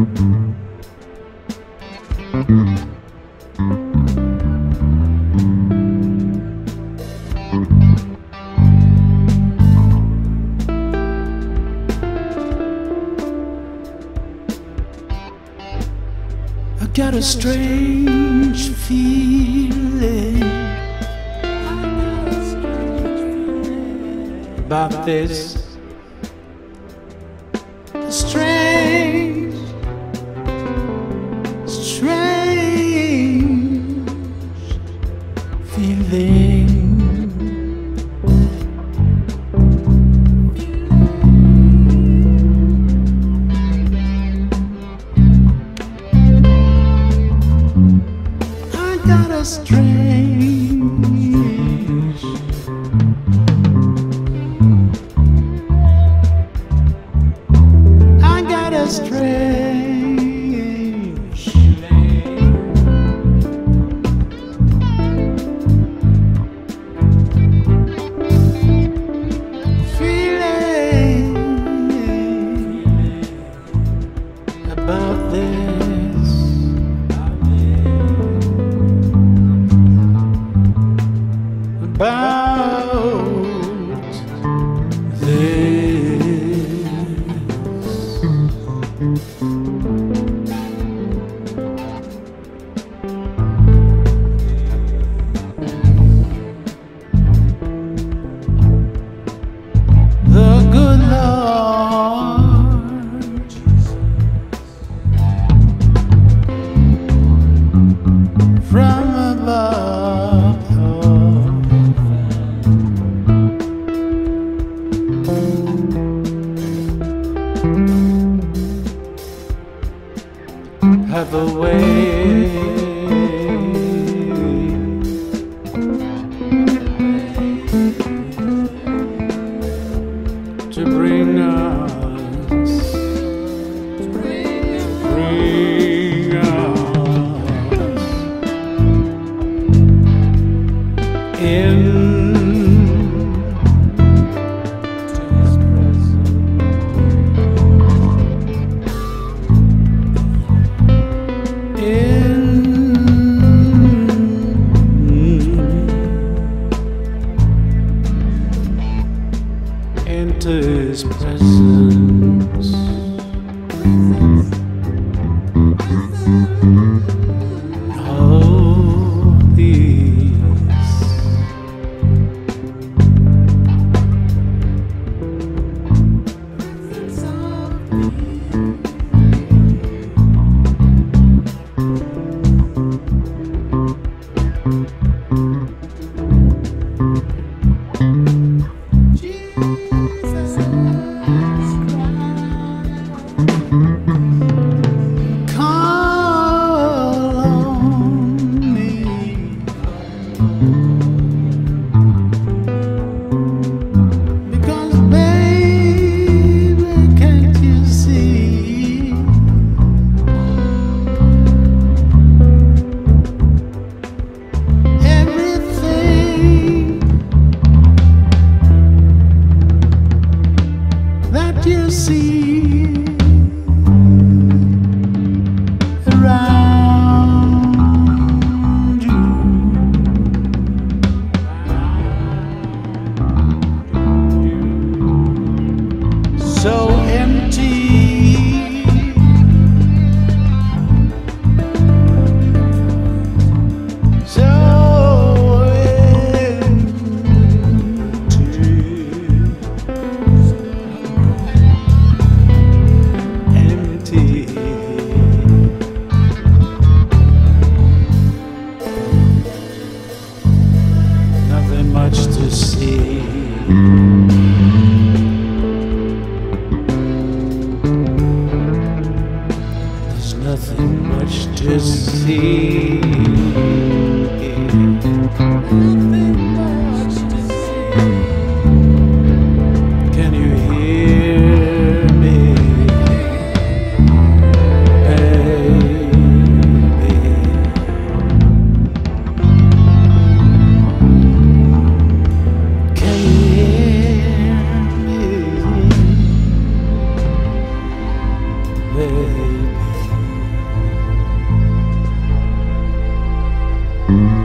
I got a strange feeling about this. A strange, strange feeling. Got a strange, I got a strange feeling about this. About this. The good Lord from above have a way to bring us in. Into His presence. Oh, peace. You see around you, so empty, so much to see. There's nothing much to see. Nothing much to see. Can you hear me, baby? Hear me.